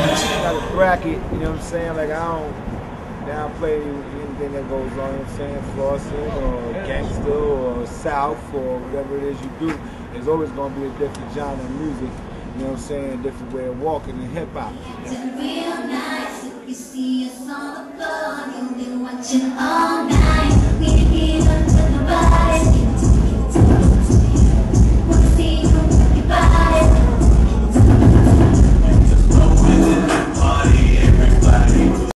Got a bracket, you know what I'm saying? Like I don't downplay anything that goes on, you know what I'm saying? Flossing or gangster or South or whatever it is you do. There's always gonna be a different genre of music, you know what I'm saying? A different way of walking in hip hop. Real nice if you see us on the floor, you'll be watching all night.